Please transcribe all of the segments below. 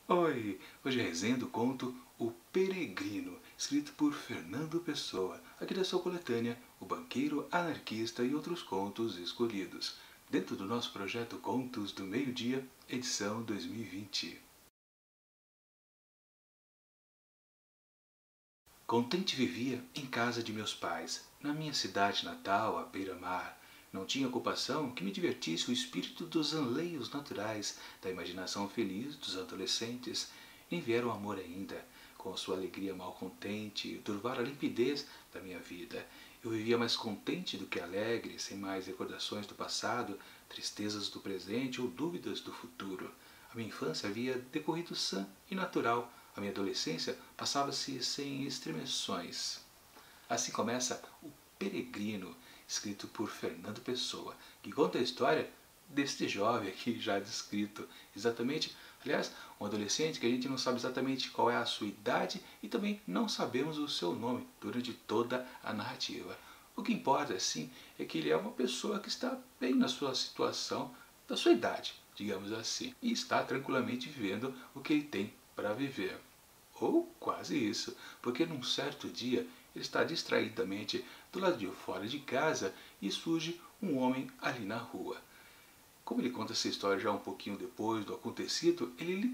Oi! Hoje é a resenha do conto O Peregrino, escrito por Fernando Pessoa, aqui da sua coletânea O Banqueiro Anarquista e Outros Contos Escolhidos, dentro do nosso projeto Contos do Meio-Dia, edição 2020. Contente vivia em casa de meus pais, na minha cidade natal, à beira-mar. Não tinha ocupação que me divertisse o espírito dos anleios naturais, da imaginação feliz dos adolescentes. Nem viera o amor ainda, com sua alegria mal contente, turvar a limpidez da minha vida. Eu vivia mais contente do que alegre, sem mais recordações do passado, tristezas do presente ou dúvidas do futuro. A minha infância havia decorrido sã e natural. A minha adolescência passava-se sem estremeções. Assim começa O Peregrino, escrito por Fernando Pessoa, que conta a história deste jovem aqui já descrito. Exatamente, aliás, um adolescente que a gente não sabe exatamente qual é a sua idade e também não sabemos o seu nome durante toda a narrativa. O que importa, sim, é que ele é uma pessoa que está bem na sua situação, da sua idade, digamos assim, e está tranquilamente vivendo o que ele tem para viver. Ou quase isso, porque num certo dia ele está distraidamente do lado de fora de casa e surge um homem ali na rua. Como ele conta essa história já um pouquinho depois do acontecido,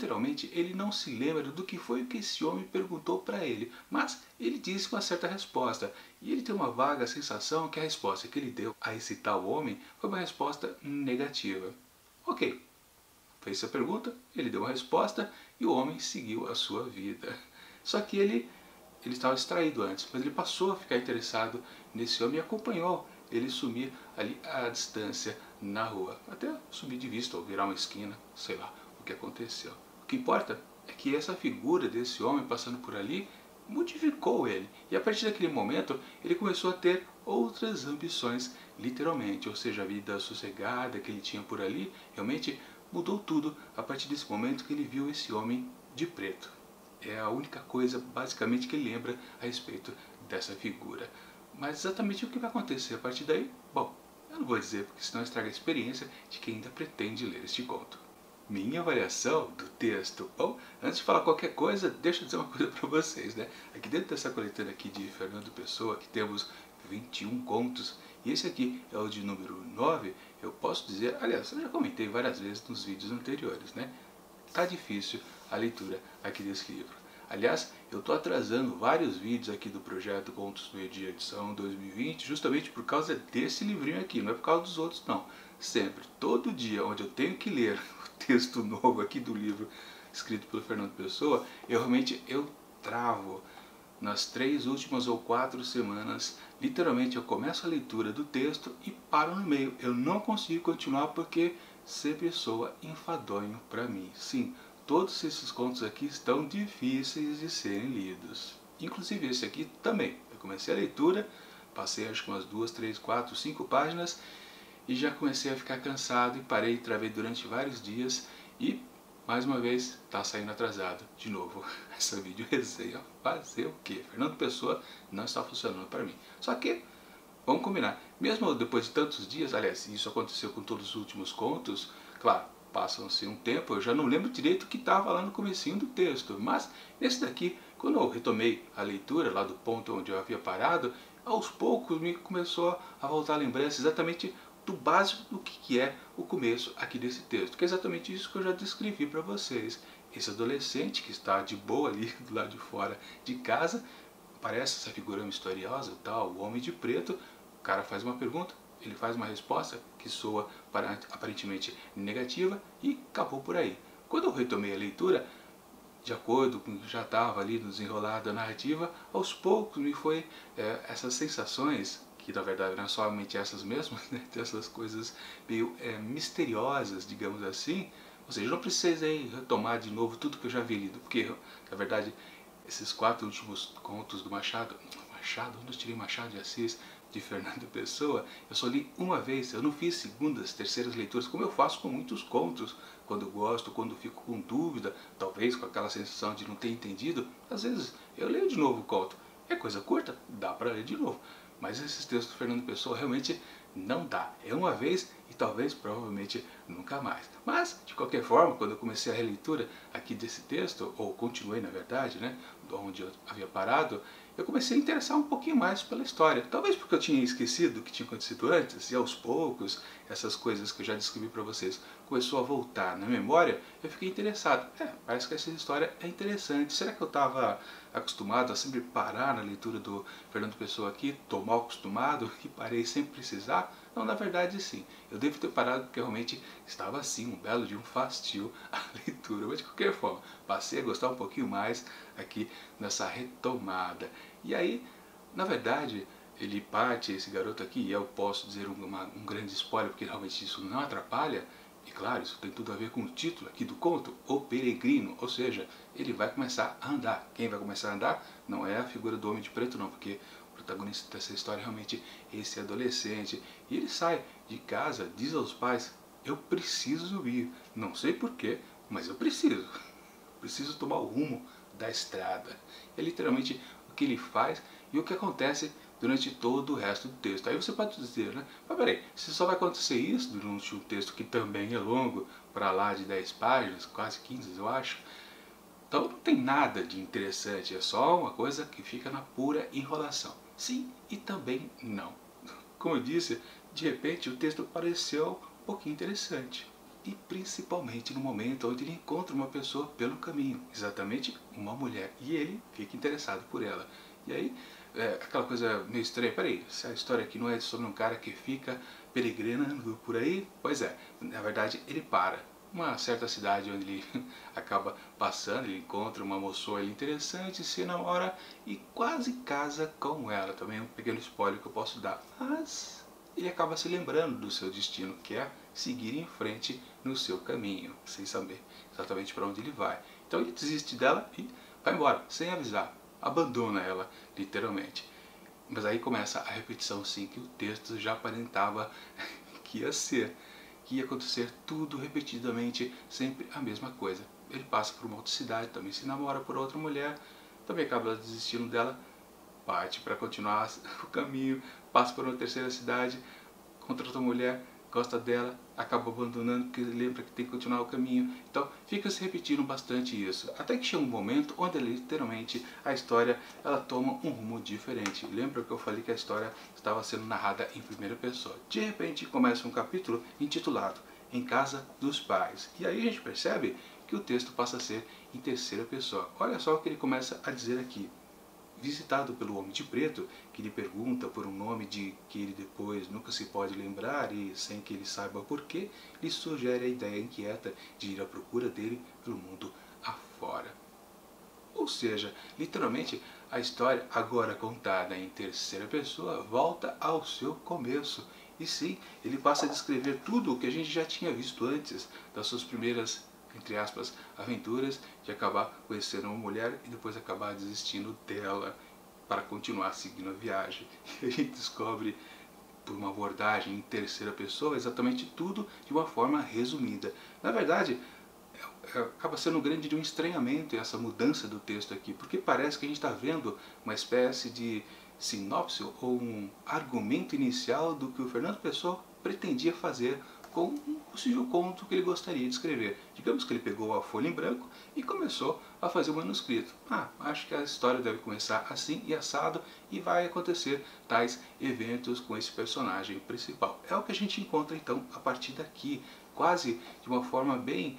ele não se lembra do que foi que esse homem perguntou para ele, mas ele disse uma certa resposta, e ele tem uma vaga sensação que a resposta que ele deu a esse tal homem foi uma resposta negativa. Ok, fez essa pergunta, ele deu uma resposta e o homem seguiu a sua vida. Só que ele estava distraído antes, mas ele passou a ficar interessado nesse homem e acompanhou ele sumir ali à distância na rua, até sumir de vista ou virar uma esquina, sei lá o que aconteceu. O que importa é que essa figura desse homem passando por ali modificou ele, e a partir daquele momento ele começou a ter outras ambições, literalmente, ou seja, a vida sossegada que ele tinha por ali realmente mudou tudo a partir desse momento que ele viu esse homem de preto. É a única coisa basicamente que ele lembra a respeito dessa figura. Mas exatamente o que vai acontecer a partir daí? Bom, eu não vou dizer porque senão estraga a experiência de quem ainda pretende ler este conto. Minha avaliação do texto. Bom, antes de falar qualquer coisa, deixa eu dizer uma coisa para vocês, né? Aqui dentro dessa coletânea aqui de Fernando Pessoa, que temos 21 contos, e esse aqui é o de número 9, eu posso dizer, aliás, eu já comentei várias vezes nos vídeos anteriores, né? Tá difícil a leitura aqui desse livro. Aliás, eu estou atrasando vários vídeos aqui do projeto Contos do Meio-Dia edição 2020 justamente por causa desse livrinho aqui, não é por causa dos outros não. Sempre, todo dia onde eu tenho que ler o texto novo aqui do livro escrito pelo Fernando Pessoa, eu travo. Nas 3 últimas ou 4 semanas, literalmente eu começo a leitura do texto e paro no meio. Eu não consigo continuar porque sempre soa enfadonho para mim. Sim, todos esses contos aqui estão difíceis de serem lidos. Inclusive esse aqui também. Eu comecei a leitura, passei acho que umas 2, 3, 4, 5 páginas e já comecei a ficar cansado e parei, travei durante vários dias e mais uma vez está saindo atrasado de novo essa vídeo resenha. Fazer o que? Fernando Pessoa não está funcionando para mim. Só que, vamos combinar, mesmo depois de tantos dias, aliás, isso aconteceu com todos os últimos contos, claro, passam-se um tempo, eu já não lembro direito o que estava lá no comecinho do texto, mas nesse daqui, quando eu retomei a leitura lá do ponto onde eu havia parado, aos poucos me começou a voltar a lembrança exatamente do básico do que é o começo aqui desse texto, que é exatamente isso que eu já descrevi para vocês. Esse adolescente que está de boa ali do lado de fora de casa, aparece essa figura misteriosa, tal, o homem de preto, o cara faz uma pergunta, ele faz uma resposta que soa aparentemente negativa e acabou por aí. Quando eu retomei a leitura, de acordo com o que já estava ali no desenrolar da narrativa, aos poucos me foi essas sensações, que na verdade não somente essas mesmas, né, dessas coisas meio misteriosas, digamos assim, ou seja, eu não precisei retomar de novo tudo que eu já havia lido, porque na verdade esses 4 últimos contos do Machado, onde eu tirei Machado de Assis, de Fernando Pessoa, eu só li uma vez, eu não fiz segundas, terceiras leituras, como eu faço com muitos contos, quando eu gosto, quando fico com dúvida, talvez com aquela sensação de não ter entendido, às vezes eu leio de novo o conto. É coisa curta, dá para ler de novo, mas esses textos do Fernando Pessoa realmente não dá. É uma vez e talvez, provavelmente, nunca mais. Mas, de qualquer forma, quando eu comecei a releitura aqui desse texto, ou continuei na verdade, né, onde eu havia parado, eu comecei a interessar um pouquinho mais pela história. Talvez porque eu tinha esquecido o que tinha acontecido antes, e aos poucos, essas coisas que eu já descrevi para vocês começou a voltar na memória, eu fiquei interessado. Parece que essa história é interessante. Será que eu estava acostumado a sempre parar na leitura do Fernando Pessoa aqui? Estou mal acostumado e parei sem precisar? Não, na verdade sim. Eu devo ter parado porque realmente estava assim, um belo de um fastio a leitura. Mas de qualquer forma, passei a gostar um pouquinho mais aqui nessa retomada. E aí, na verdade, ele parte, esse garoto aqui, e eu posso dizer um grande spoiler, porque realmente isso não atrapalha, e claro, isso tem tudo a ver com o título aqui do conto, O Peregrino, ou seja, ele vai começar a andar. Quem vai começar a andar não é a figura do Homem de Preto não, porque o protagonista dessa história realmente é esse adolescente. E ele sai de casa, diz aos pais, eu preciso ir, não sei porquê, mas eu preciso. Preciso tomar o rumo da estrada. É literalmente o que ele faz e o que acontece durante todo o resto do texto. Aí você pode dizer, né? Mas peraí, se só vai acontecer isso durante um texto que também é longo, para lá de 10 páginas, quase 15 eu acho, então não tem nada de interessante, é só uma coisa que fica na pura enrolação. Sim e também não. Como eu disse, de repente o texto pareceu um pouquinho interessante. E principalmente no momento onde ele encontra uma pessoa pelo caminho, exatamente uma mulher, e ele fica interessado por ela. E aí, aquela coisa meio estranha, peraí, se a história aqui não é sobre um cara que fica peregrinando por aí, pois é, na verdade ele para. Uma certa cidade onde ele acaba passando, ele encontra uma moçoa interessante, se namora e quase casa com ela. Também é um pequeno spoiler que eu posso dar, mas ele acaba se lembrando do seu destino, que é seguir em frente no seu caminho, sem saber exatamente para onde ele vai. Então ele desiste dela e vai embora, sem avisar, abandona ela, literalmente. Mas aí começa a repetição, sim, que o texto já aparentava que ia ser, que ia acontecer tudo repetidamente, sempre a mesma coisa. Ele passa por uma outra cidade, também se namora por outra mulher, também acaba desistindo dela, parte para continuar o caminho, passa por uma terceira cidade, contra outra mulher, gosta dela, acaba abandonando porque lembra que tem que continuar o caminho. Então fica se repetindo bastante isso. Até que chega um momento onde literalmente a história ela toma um rumo diferente. Lembra que eu falei que a história estava sendo narrada em primeira pessoa. De repente começa um capítulo intitulado Em Casa dos Pais. E aí a gente percebe que o texto passa a ser em terceira pessoa. Olha só o que ele começa a dizer aqui. Visitado pelo Homem de Preto, que lhe pergunta por um nome de que ele depois nunca se pode lembrar e, sem que ele saiba porquê, lhe sugere a ideia inquieta de ir à procura dele pelo mundo afora. Ou seja, literalmente, a história, agora contada em terceira pessoa, volta ao seu começo. E sim, ele passa a descrever tudo o que a gente já tinha visto antes, das suas primeiras, entre aspas, aventuras, de acabar conhecendo uma mulher e depois acabar desistindo dela para continuar seguindo a viagem. E a gente descobre, por uma abordagem em terceira pessoa, exatamente tudo de uma forma resumida. Na verdade, acaba sendo grande de um estranhamento essa mudança do texto aqui, porque parece que a gente está vendo uma espécie de sinopse ou um argumento inicial do que o Fernando Pessoa pretendia fazer com um possível conto que ele gostaria de escrever. Digamos que ele pegou a folha em branco e começou a fazer o manuscrito. Acho que a história deve começar assim e assado e vai acontecer tais eventos com esse personagem principal. É o que a gente encontra então a partir daqui, quase de uma forma bem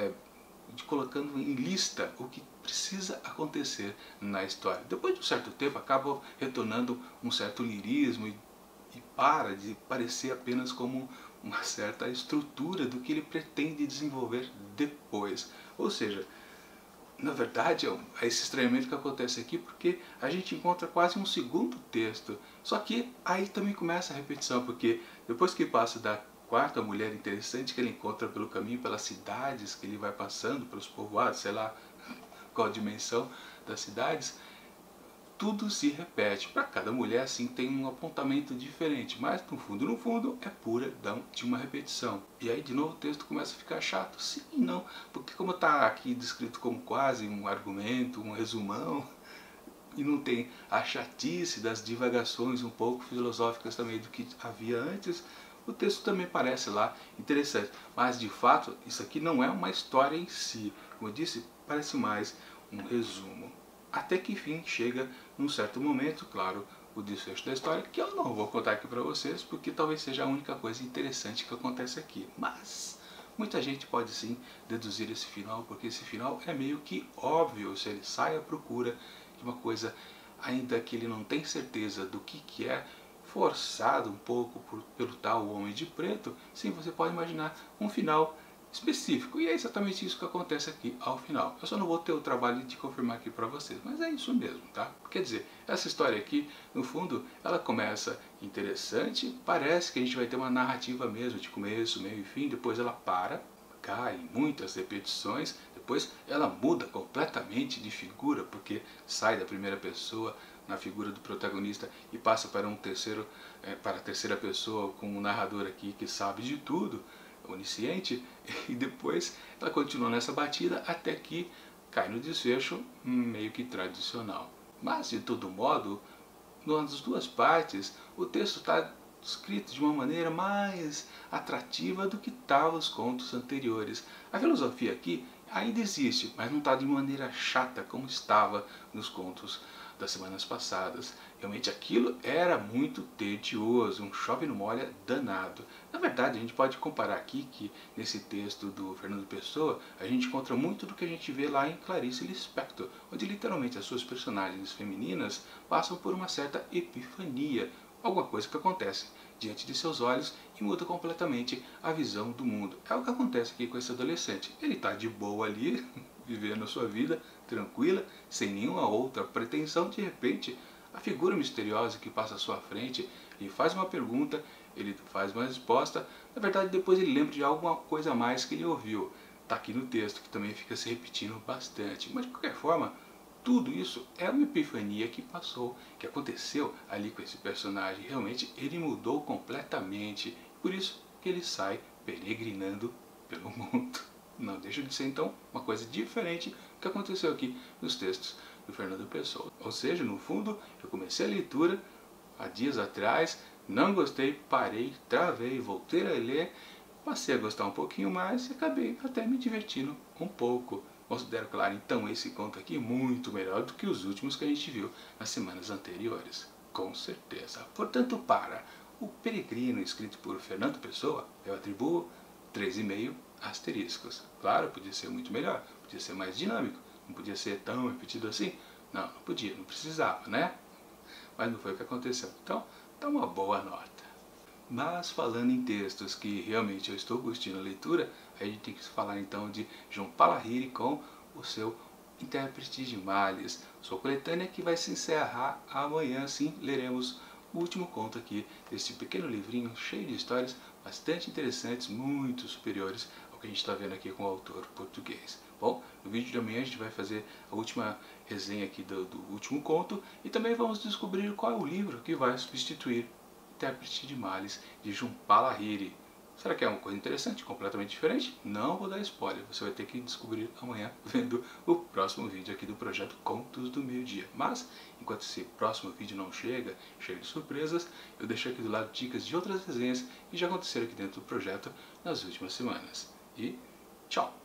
colocando em lista o que precisa acontecer na história. Depois de um certo tempo acaba retornando um certo lirismo e para de parecer apenas como uma certa estrutura do que ele pretende desenvolver depois. Ou seja, na verdade é esse estranhamento que acontece aqui porque a gente encontra quase um segundo texto. Só que aí também começa a repetição, porque depois que passa da quarta mulher interessante que ele encontra pelo caminho, pelas cidades que ele vai passando, pelos povoados, sei lá qual a dimensão das cidades, tudo se repete. Para cada mulher assim tem um apontamento diferente, mas no fundo é pura de uma repetição. E aí de novo o texto começa a ficar chato? Sim e não, porque como está aqui descrito como quase um argumento, um resumão, e não tem a chatice das divagações um pouco filosóficas também do que havia antes, o texto também parece lá interessante. Mas de fato, isso aqui não é uma história em si. Como eu disse, parece mais um resumo. Até que enfim chega num certo momento, claro, o desfecho da história, que eu não vou contar aqui para vocês, porque talvez seja a única coisa interessante que acontece aqui. Mas muita gente pode sim deduzir esse final, porque esse final é meio que óbvio. Se ele sai à procura de uma coisa, ainda que ele não tem certeza do que é, forçado um pouco pelo tal Homem de Preto, sim, você pode imaginar um final específico. E é exatamente isso que acontece aqui ao final. Eu só não vou ter o trabalho de confirmar aqui para vocês, mas é isso mesmo, tá? Quer dizer, essa história aqui, no fundo, ela começa interessante, parece que a gente vai ter uma narrativa mesmo, de começo, meio e fim, depois ela para, cai em muitas repetições, depois ela muda completamente de figura, porque sai da primeira pessoa na figura do protagonista e passa para para a terceira pessoa, com um narrador aqui que sabe de tudo, onisciente, e depois ela continua nessa batida até que cai no desfecho meio que tradicional. Mas, de todo modo, nas duas partes, o texto está escrito de uma maneira mais atrativa do que estavam os contos anteriores. A filosofia aqui ainda existe, mas não está de maneira chata como estava nos contos das semanas passadas. Realmente aquilo era muito tedioso, um chove no molha danado. Na verdade, a gente pode comparar aqui que nesse texto do Fernando Pessoa, a gente encontra muito do que a gente vê lá em Clarice Lispector, onde literalmente as suas personagens femininas passam por uma certa epifania, alguma coisa que acontece diante de seus olhos e muda completamente a visão do mundo. É o que acontece aqui com esse adolescente. Ele está de boa ali, vivendo a sua vida tranquila, sem nenhuma outra pretensão. De repente, a figura misteriosa que passa à sua frente lhe faz uma pergunta, ele faz uma resposta. Na verdade, depois ele lembra de alguma coisa a mais que ele ouviu. Está aqui no texto, que também fica se repetindo bastante. Mas de qualquer forma, tudo isso é uma epifania que passou, que aconteceu ali com esse personagem. Realmente ele mudou completamente, por isso que ele sai peregrinando pelo mundo. Não deixa de ser então uma coisa diferente do que aconteceu aqui nos textos do Fernando Pessoa. Ou seja, no fundo, eu comecei a leitura há dias atrás, não gostei, parei, travei, voltei a ler, passei a gostar um pouquinho mais e acabei até me divertindo um pouco. Considero, claro, então esse conto aqui muito melhor do que os últimos que a gente viu nas semanas anteriores. Com certeza. Portanto, para O Peregrino, escrito por Fernando Pessoa, eu atribuo 3,5 asteriscos. Claro, podia ser muito melhor, podia ser mais dinâmico, não podia ser tão repetido assim. Não, não podia, não precisava, né? Mas não foi o que aconteceu. Então, dá uma boa nota. Mas falando em textos que realmente eu estou curtindo a leitura, a gente tem que falar então de João Palahiri com o seu Intérprete de Males, sua coletânea que vai se encerrar amanhã. Sim, leremos o último conto aqui deste pequeno livrinho cheio de histórias bastante interessantes, muito superiores ao que a gente está vendo aqui com o autor português. Bom, no vídeo de amanhã a gente vai fazer a última resenha aqui do último conto e também vamos descobrir qual é o livro que vai substituir Intérprete de Males, de João Palahiri. Será que é uma coisa interessante, completamente diferente? Não vou dar spoiler, você vai ter que descobrir amanhã vendo o próximo vídeo aqui do projeto Contos do Meio-Dia. Mas, enquanto esse próximo vídeo não chega, cheio de surpresas, eu deixo aqui do lado dicas de outras resenhas que já aconteceram aqui dentro do projeto nas últimas semanas. E tchau!